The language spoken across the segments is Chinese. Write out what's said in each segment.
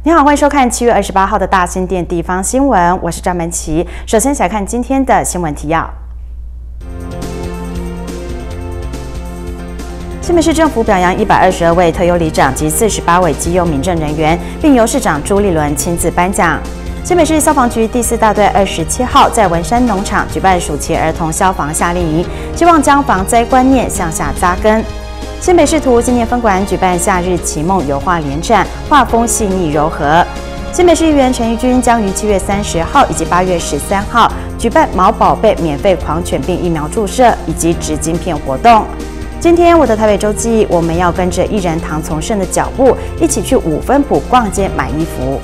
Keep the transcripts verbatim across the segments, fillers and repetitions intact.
你好，欢迎收看七月二十八号的大新店地方新闻，我是张门琪。首先来看今天的新闻提要。新北市政府表扬一百二十二位特优里长及四十八位基优民政人员，并由市长朱立伦亲自颁奖。新北市消防局第四大队二十七号在文山农场举办暑期儿童消防夏令营，希望将防灾观念向下扎根。新北市图纪念分馆举办夏日奇梦油画联展，画风细腻柔和。新北市议员陈怡君将于七月三十号以及八月十三号举办毛宝贝免费狂犬病疫苗注射以及植晶片活动。今天我的台北周记，我们要跟着艺人唐从圣的脚步，一起去五分埔逛街买衣服。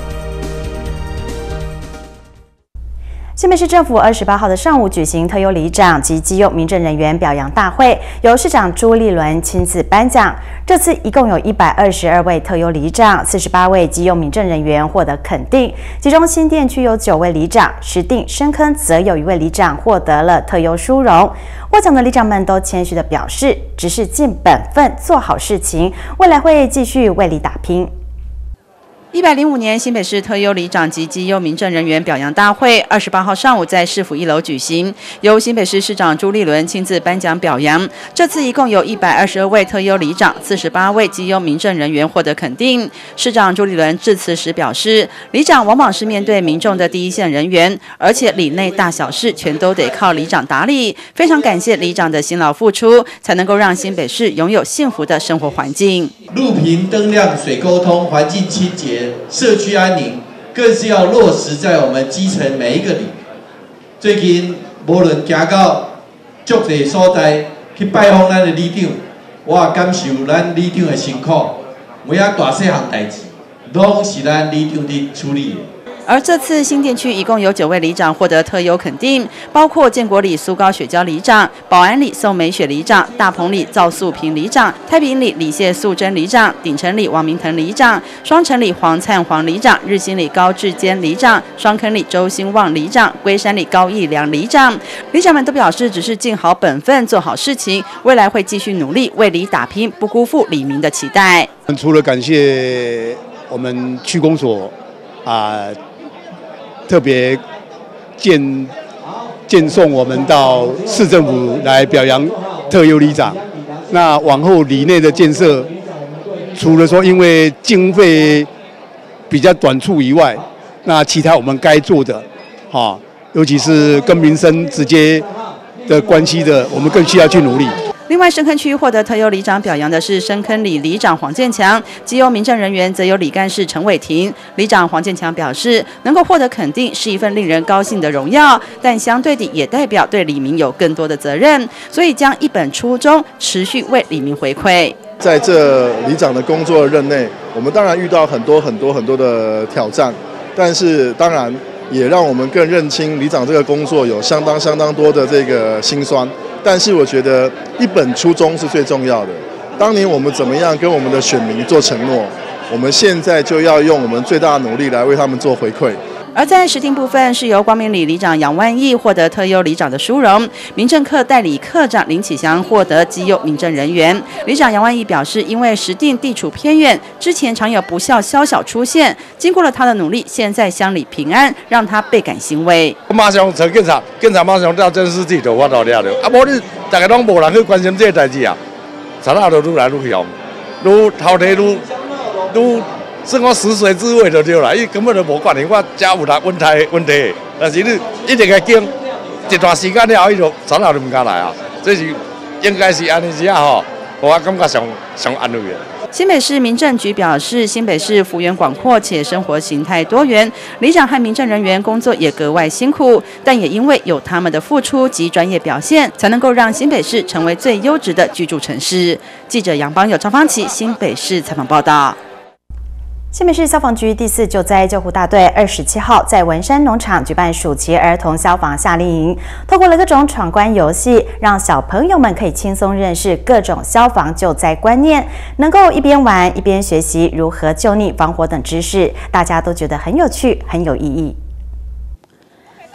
新北市政府二十八号的上午举行特优里长及基优民政人员表扬大会，由市长朱立伦亲自颁奖。这次一共有一百二十二位特优里长，四十八位基优民政人员获得肯定，其中新店区有九位里长，石碇、深坑则有一位里长获得了特优殊荣。获奖的里长们都谦虚地表示，只是尽本分做好事情，未来会继续为里打拼。一百零五年新北市特优里长及基优民政人员表扬大会，二十八号上午在市府一楼举行，由新北市市长朱立伦亲自颁奖表扬。这次一共有一百二十二位特优里长、四十八位基优民政人员获得肯定。市长朱立伦致辞时表示，里长往往是面对民众的第一线人员，而且里内大小事全都得靠里长打理。非常感谢里长的辛劳付出，才能够让新北市拥有幸福的生活环境。 路平灯亮、水沟通、环境清洁、社区安宁，更是要落实在我们基层每一个里。最近无论行到足侪所在去拜访咱的里长，我也感受咱里长的辛苦，每啊大细项代志，拢是咱里长伫处理的。 而这次新店区一共有九位里长获得特优肯定，包括建国里苏高雪娇里长、保安里宋美雪里长、大鹏里赵素平里长、太平里李谢素贞里长、顶城里王明腾里长、双城里黄灿煌里长、日新里高志坚里长、双坑里周兴旺里长、龟山里高义良里长。里长们都表示，只是尽好本分，做好事情，未来会继续努力为里打拼，不辜负里民的期待。 除了感谢我们区公所啊。呃特别荐荐送我们到市政府来表扬特优里长。那往后里内的建设，除了说因为经费比较短促以外，那其他我们该做的，哈，尤其是跟民生直接的关系的，我们更需要去努力。 另外，深坑区获得特优里长表扬的是深坑里里长黄建强，基优民政人员则有里干事陈伟霆。里长黄建强表示，能够获得肯定是一份令人高兴的荣耀，但相对地也代表对里民有更多的责任，所以将一本初衷持续为里民回馈。 在这里长的工作任内，我们当然遇到很多很多很多的挑战，但是当然也让我们更认清里长这个工作有相当相当多的这个辛酸。但是我觉得一本初衷是最重要的。当年我们怎么样跟我们的选民做承诺，我们现在就要用我们最大的努力来为他们做回馈。 而在石碇部分，是由光明里里长杨万义获得特优里长的殊荣，民政课代理课长林启祥获得基优民政人员。里长杨万义表示，因为石碇地处偏远，之前常有不孝宵小出现，经过了他的努力，现在乡里平安，让他倍感欣慰。 马上找警察，警察马上到监视器就发到了了，啊，无你大家拢无人去关心这个代志啊，查哪就愈来愈凶，愈头题愈愈。算我食髓知味就对了，伊根本就无管你我家有哪问题问题，但是你一直个经一段时间了后，伊就啥人都唔敢来啊，这是应该是安尼只啊吼，我感觉上上安慰的。 新北市民政局表示，新北市幅员广阔且生活形态多元，里长和民政人员工作也格外辛苦，但也因为有他们的付出及专业表现，才能够让新北市成为最优质的居住城市。记者杨邦友、张芳琪，新北市采访报道。新北市消防局第四救灾救护大队二十七号在文山农场举办暑期儿童消防夏令营，透过了各种闯关游戏，让小朋友们可以轻松认识各种消防救灾观念，能够一边玩一边学习如何救溺、防火等知识，大家都觉得很有趣、很有意义。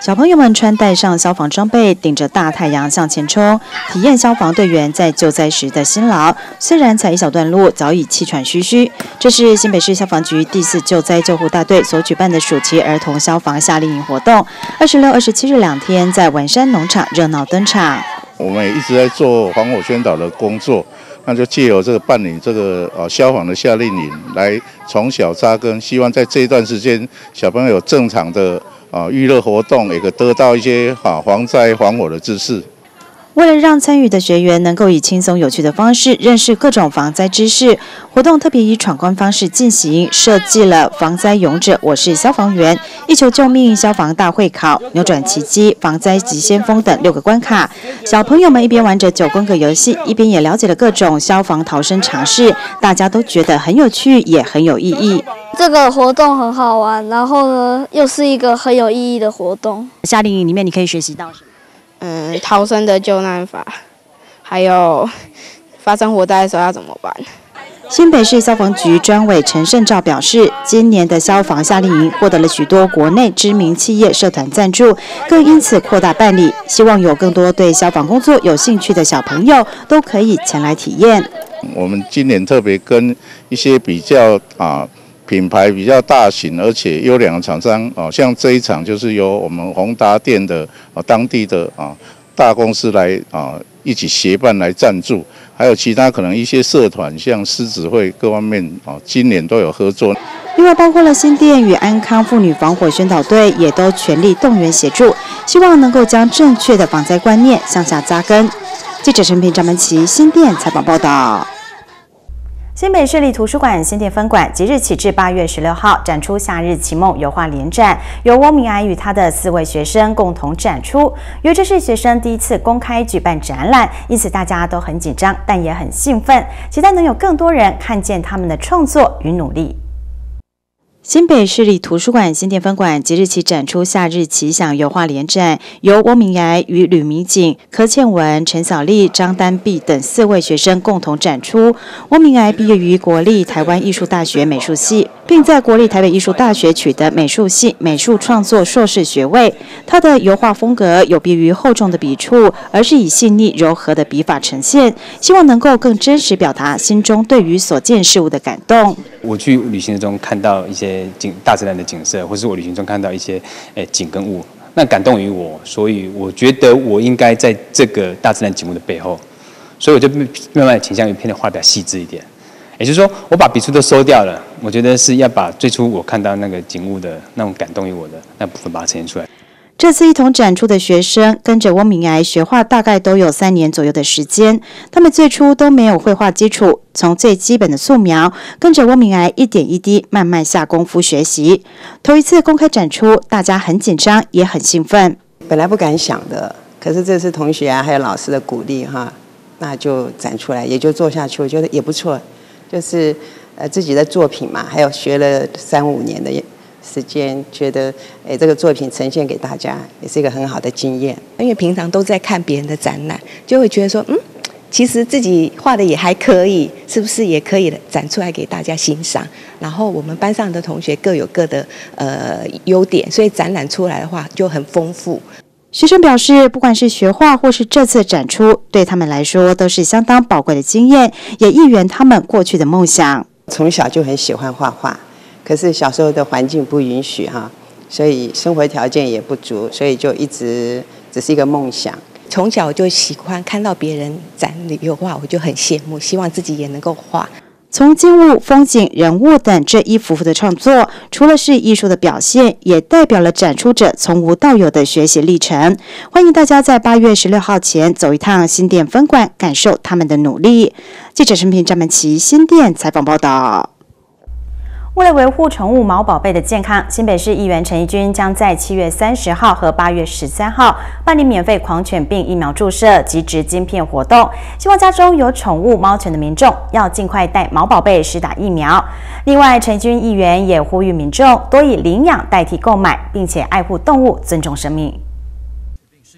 小朋友们穿戴上消防装备，顶着大太阳向前冲，体验消防队员在救灾时的辛劳。虽然才一小段路，早已气喘吁吁。这是新北市消防局第四救灾救护大队所举办的暑期儿童消防夏令营活动，二十六、二十七日两天在文山农场热闹登场。 我们也一直在做防火宣导的工作，那就借由这个办理这个呃消防的夏令营，来从小扎根，希望在这一段时间，小朋友有正常的啊娱乐活动，也可得到一些啊防灾防火的知识。 为了让参与的学员能够以轻松有趣的方式认识各种防灾知识，活动特别以闯关方式进行，设计了防灾勇者我是消防员、一求救命消防大会考、扭转奇迹、防灾急先锋等六个关卡。小朋友们一边玩着九宫格游戏，一边也了解了各种消防逃生常识，大家都觉得很有趣，也很有意义。 这个活动很好玩，然后呢，又是一个很有意义的活动。 夏令营里面你可以学习到什么？ 嗯，逃生的救难法，还有发生火灾的时候要怎么办。 新北市消防局专委陈胜照表示，今年的消防夏令营获得了许多国内知名企业社团赞助，更因此扩大办理，希望有更多对消防工作有兴趣的小朋友都可以前来体验。 我们今年特别跟一些比较啊品牌比较大型而且优良的厂商啊，像这一场就是由我们宏达电的啊当地的啊大公司来啊一起协办来赞助，还有其他可能一些社团，像狮子会各方面啊，今年都有合作。 另外，包括了新店与安康妇女防火宣导队，也都全力动员协助，希望能够将正确的防灾观念向下扎根。记者陈平、张门琪新店采访报道。新北市立图书馆新店分馆即日起至八月十六号展出夏日奇梦油画联展，由翁明哀与他的四位学生共同展出。因为这是学生第一次公开举办展览，因此大家都很紧张，但也很兴奋，期待能有更多人看见他们的创作与努力。新北市立图书馆新店分馆即日起展出夏日奇想油画联展，由翁明哀与吕明景、柯倩文、陈小丽、张丹碧等四位学生共同展出。翁明哀毕业于国立台湾艺术大学美术系，并在国立台北艺术大学取得美术系美术创作硕士学位。他的油画风格有别于厚重的笔触，而是以细腻柔和的笔法呈现，希望能够更真实表达心中对于所见事物的感动。 我去旅行中看到一些景大自然的景色，或是我旅行中看到一些诶景跟物，那感动于我，所以我觉得我应该在这个大自然景物的背后，所以我就慢慢倾向于偏的画比较细致一点，也就是说我把笔触都收掉了，我觉得是要把最初我看到那个景物的那种感动于我的那部分把它呈现出来。这次一同展出的学生跟着翁明哀学画大概都有三年左右的时间，他们最初都没有绘画基础，从最基本的素描，跟着翁明哀一点一滴慢慢下功夫学习。头一次公开展出，大家很紧张也很兴奋。 本来不敢想的，可是这次同学啊还有老师的鼓励哈，那就展出来，也就做下去，我觉得也不错。就是呃自己的作品嘛，还有学了三五年的时间，觉得诶这个作品呈现给大家也是一个很好的经验。 因为平常都在看别人的展览，就会觉得说，嗯，其实自己画的也还可以，是不是也可以展出来给大家欣赏？然后我们班上的同学各有各的呃优点，所以展览出来的话就很丰富。 学生表示，不管是学画或是这次展出，对他们来说都是相当宝贵的经验，也一圆他们过去的梦想。 从小就很喜欢画画。可是小时候的环境不允许哈，所以生活条件也不足，所以就一直只是一个梦想。 从小就喜欢看到别人展油画，我就很羡慕，希望自己也能够画。 从静物、风景、人物等这一幅幅的创作，除了是艺术的表现，也代表了展出者从无到有的学习历程。欢迎大家在八月十六号前走一趟新店分馆，感受他们的努力。记者陈平、张门琪新店采访报道。为了维护宠物毛宝贝的健康，新北市议员陈怡君将在七月三十号和八月十三号办理免费狂犬病疫苗注射及植晶片活动，希望家中有宠物猫犬的民众要尽快带毛宝贝施打疫苗。另外，陈怡君议员也呼吁民众多以领养代替购买，并且爱护动物，尊重生命。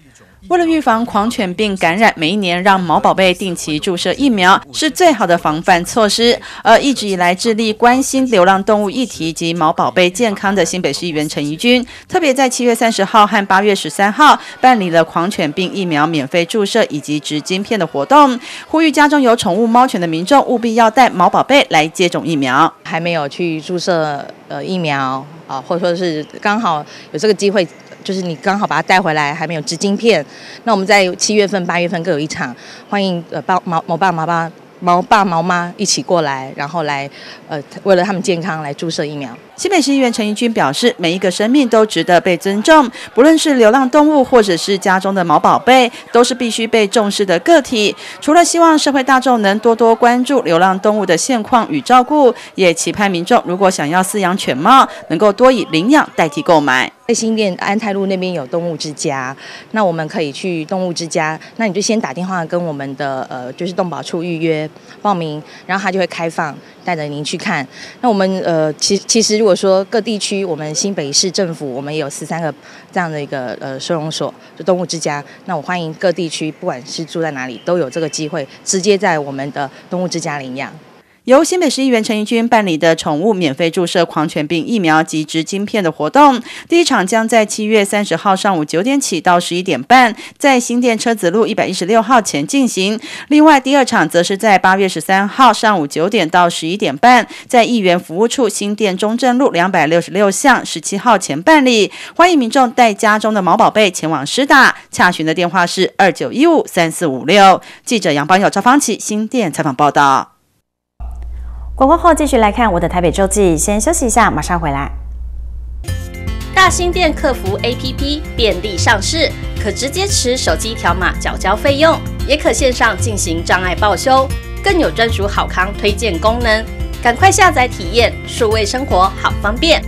为了预防狂犬病感染，每一年让毛宝贝定期注射疫苗是最好的防范措施。而一直以来致力关心流浪动物议题及毛宝贝健康的新北市议员陈怡君，特别在七月三十号和八月十三号办理了狂犬病疫苗免费注射以及植晶片的活动，呼吁家中有宠物猫犬的民众务必要带毛宝贝来接种疫苗。 还没有去注射呃疫苗啊，或者说是刚好有这个机会。就是你刚好把它带回来，还没有植晶片，那我们在七月份、八月份各有一场，欢迎呃爸毛毛爸毛爸毛爸毛妈一起过来，然后来呃为了他们健康来注射疫苗。 新北市议员陈怡君表示，每一个生命都值得被尊重，不论是流浪动物或者是家中的毛宝贝，都是必须被重视的个体。除了希望社会大众能多多关注流浪动物的现况与照顾，也期盼民众如果想要饲养犬猫，能够多以领养代替购买。 在新店安泰路那边有动物之家，那我们可以去动物之家，那你就先打电话跟我们的呃就是动保处预约报名，然后他就会开放带着您去看。那我们呃其其实如果说各地区，我们新北市政府我们也有十三个这样的一个呃收容所，就动物之家。那我欢迎各地区不管是住在哪里，都有这个机会直接在我们的动物之家领养。 由新北市议员陈怡君办理的宠物免费注射狂犬病疫苗及植晶片的活动，第一场将在七月三十号上午九点起到十一点半，在新店车子路一百一十六号前进行。另外，第二场则是在八月十三号上午九点到十一点半，在议员服务处新店中正路两百六十六巷十七号前办理。欢迎民众带家中的毛宝贝前往施打，洽询的电话是二九一五三四五六。记者杨邦友、赵方琪新店采访报道。 广告后继续来看我的台北周记，先休息一下，马上回来。 大新店客服 A P P 便利上市，可直接持手机条码缴交费用，也可线上进行障碍报修，更有专属好康推荐功能，赶快下载体验，数位生活好方便。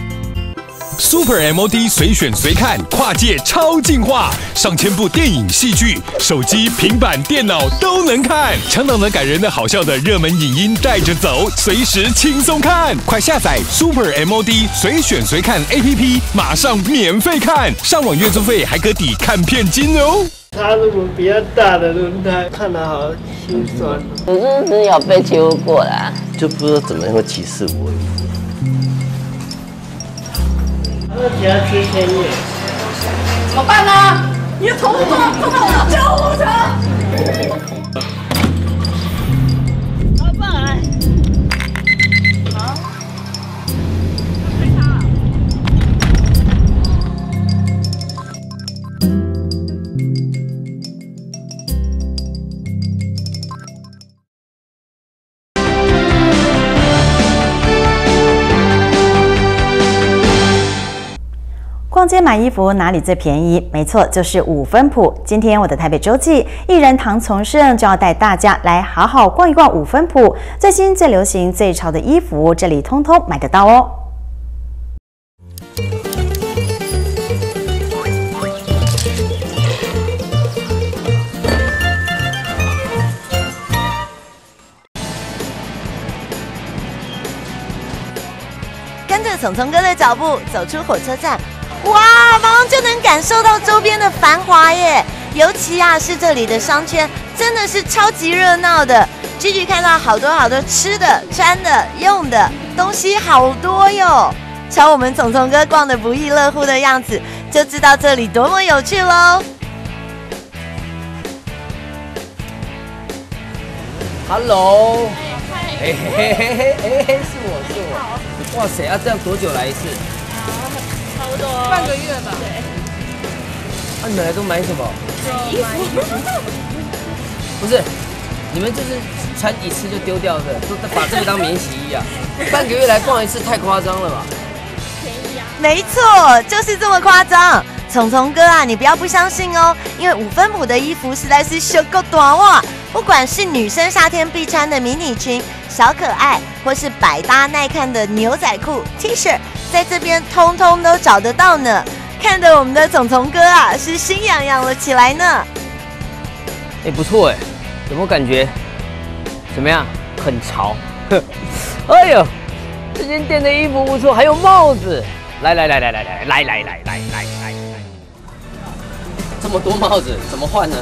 Super M O D 随选随看，跨界超进化，上千部电影、戏剧，手机、平板、电脑都能看。强档的、感人的、好笑的热门影音带着走，随时轻松看。快下载 Super M O D 随选随看 A P P， 马上免费看，上网月租费还可抵看片金哦。 它如果比较大的轮胎，看得好心酸。 我真的有被欺负过啦， 就不知道怎么会歧视我。 那只要贴前面， 怎么办呢？你的头发撞到我的救护车！老板，好。 逛街买衣服哪里最便宜？没错，就是五分埔。今天我的台北周记艺人唐从圣就要带大家来好好逛一逛五分埔，最新、最流行、最潮的衣服，这里通通买得到哦。 跟着聪聪哥的脚步走出火车站。哇，马上就能感受到周边的繁华耶！尤其啊，是这里的商圈真的是超级热闹的。继续看到好多好多吃的、穿的、用的东西，好多哟。瞧我们聪聪哥逛得不亦乐乎的样子，就知道这里多么有趣喽。 Hello， 嘿嘿嘿嘿嘿嘿，是我是我。哇塞，要、啊、这样多久来一次？ 差不多半个月吧。对。 那、啊、你们来都买什么？ 衣服。 不是，你们就是穿一次就丢掉的，都把这个当免洗衣啊？半个月来逛一次，太夸张了吧？ 便宜啊！没错，就是这么夸张。聪聪哥啊，你不要不相信哦，因为五分埔的衣服实在是秀够短哇！不管是女生夏天必穿的迷你裙、小可爱，或是百搭耐看的牛仔裤、T 恤，在这边通通都找得到呢。看得我们的聪聪哥啊，是心痒痒了起来呢。 哎、欸，不错哎，有没有感觉？怎么样？很潮。哎呦，这间店的衣服不错，还有帽子。来来来来来来来来来来来来，这么么多帽子，怎么换呢？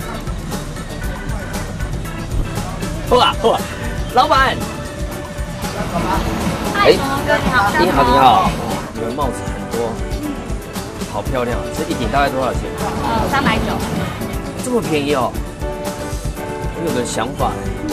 哇哇，老板，哎， 哥你好， 你好你好，你们帽子很多，好漂亮，这一顶大概多少钱？ 呃，三百九。 这么便宜哦？我有个想法，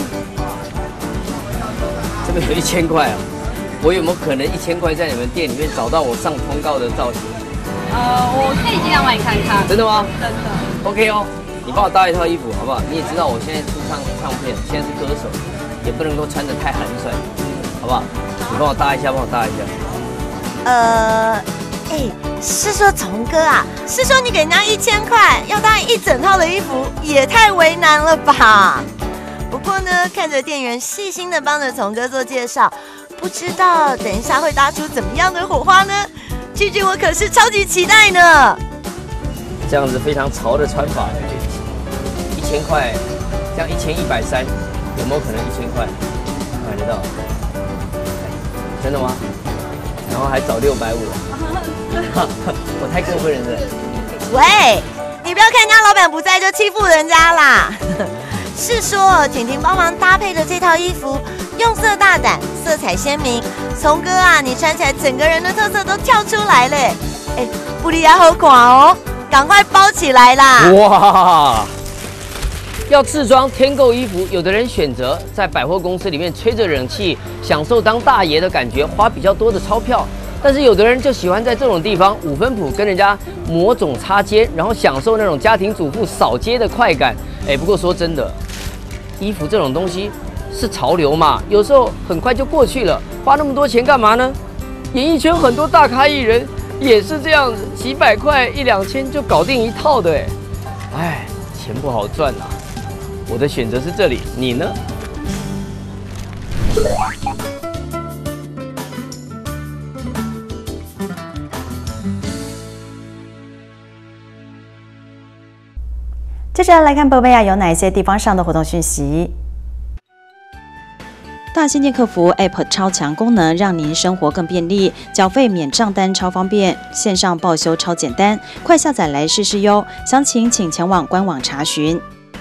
这个有一千块啊，我有没有可能一千块在你们店里面找到我上通告的造型？ 呃，我可以尽量帮你看看。 真的吗？ 真的。 OK 哦，你帮我搭一套衣服好不好？你也知道我现在出唱唱片，现在是歌手，也不能够穿得太寒酸，好不好？你帮我搭一下，帮我搭一下。 呃，哎，是说从哥啊，是说你给人家一千块，要搭一整套的衣服，也太为难了吧？不过呢，看着店员细心的帮着从哥做介绍，不知道等一下会搭出怎么样的火花呢？句句我可是超级期待呢。 这样子非常潮的穿法，一千块，这样一千一百三，有没有可能一千块买得到？真的吗？然后还找六百五，我太过分了是？ 喂，你不要看人家老板不在就欺负人家啦。是说婷婷帮忙搭配的这套衣服，用色大胆，色彩鲜明。从哥啊，你穿起来整个人的特色都跳出来了。哎，布里亚好垮哦，赶快包起来啦！ 哇！要自装添购衣服，有的人选择在百货公司里面吹着冷气，享受当大爷的感觉，花比较多的钞票。但是有的人就喜欢在这种地方五分埔跟人家抹种擦肩，然后享受那种家庭主妇扫街的快感。哎，不过说真的，衣服这种东西是潮流嘛，有时候很快就过去了，花那么多钱干嘛呢？演艺圈很多大咖艺人也是这样子，几百块一两千就搞定一套的。哎，哎，钱不好赚啊。我的选择是这里，你呢？ 接着来看宝贝啊，有哪些地方上的活动讯息？大新店客服 App 超强功能，让您生活更便利，缴费免账单超方便，线上报修超简单，快下载来试试哟！详情请前往官网查询。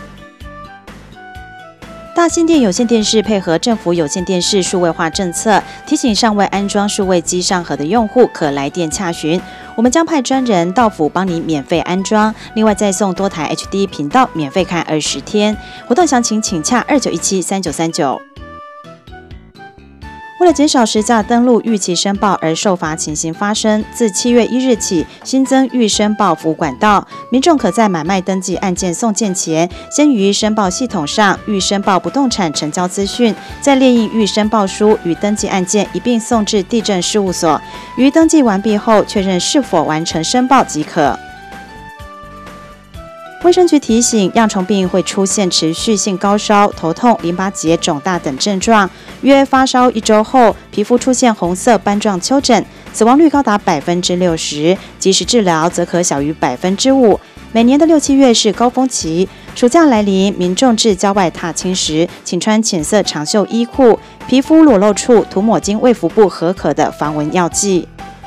大新店有线电视配合政府有线电视数位化政策，提醒尚未安装数位机上盒的用户可来电洽询，我们将派专人到府帮你免费安装，另外再送多台 H D 频道免费看二十天。活动详情请洽二九一七三九三九。为了减少实价登录逾期申报而受罚情形发生，自七月一日起新增预申报服务管道，民众可在买卖登记案件送件前，先于申报系统上预申报不动产成交资讯，再列印预申报书与登记案件一并送至地政事务所，于登记完毕后确认是否完成申报即可。卫生局提醒，恙虫病会出现持续性高烧、头痛、淋巴结肿大等症状，约发烧一周后，皮肤出现红色斑状丘疹，死亡率高达百分之六十，及时治疗则可小于百分之五。每年的六七月是高峰期，暑假来临，民众至郊外踏青时，请穿浅色长袖衣裤，皮肤裸露处涂抹经卫福部核可的防蚊药剂。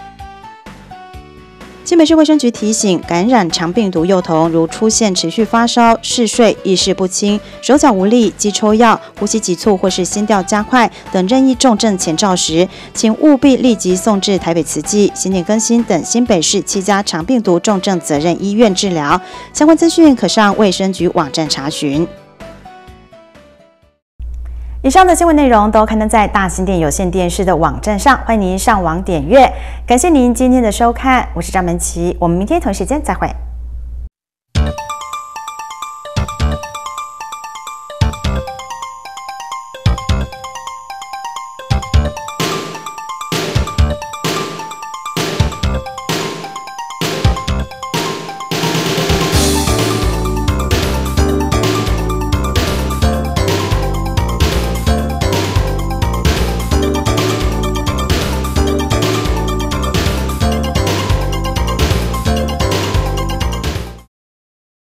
新北市卫生局提醒，感染肠病毒幼童如出现持续发烧、嗜睡、意识不清、手脚无力、肌抽药、呼吸急促或是心跳加快等任意重症前兆时，请务必立即送至台北慈济、新店更新等新北市七家肠病毒重症责任医院治疗。相关资讯可上卫生局网站查询。以上的新闻内容都刊登在大新店有线电视的网站上，欢迎您上网点阅。感谢您今天的收看，我是张文琪，我们明天同时间再会。